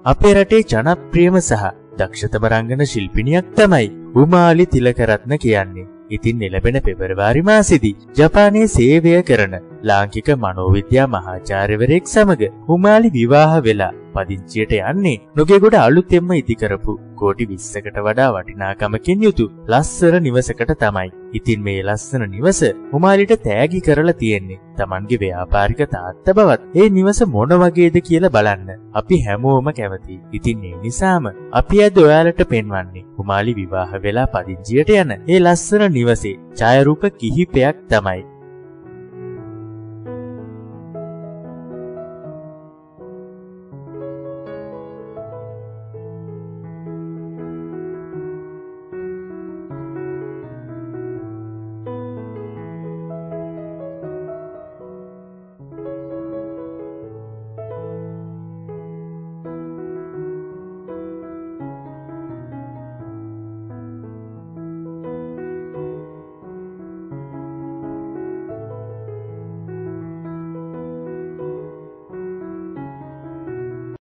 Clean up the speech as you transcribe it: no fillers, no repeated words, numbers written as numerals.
අපේ රටේ ජනප්‍රියම සහ දක්ෂතම රංගන ශිල්පිනියක් තමයි උමාලි තිලකරත්න කියන්නේ. ඉතින් එළඹෙන පෙබරවාරි මාසෙදී ජපානයේ සේවය කරන ලාංකික මනෝවිද්‍යා මහාචාර්යවරයෙක් සමග උමාලි විවාහ වෙලා පදිංචියට යන්නේ නොගෙගොඩ අලුතෙන්ම ඉදි කරපු කෝටි 20කට වඩා වටිනාකමකින් යුතු ලස්සන නිවසකට තමයි. ඉතින් මේ ලස්සන නිවස උමාලිට තෑගි කරලා තියෙන්නේ Tamanගේ ව්‍යාපාරික තාත්තා බවත් ඒ නිවස මොන වගේද කියලා බලන්න අපි හැමෝම කැමතියි. ඉතින් ඒ නිසාම අපි අද ඔයාලට පෙන්වන්නේ උමාලි විවාහ වෙලා පදිංචියට යන ඒ ලස්සන නිවසේ ඡායාරූප කිහිපයක් තමයි.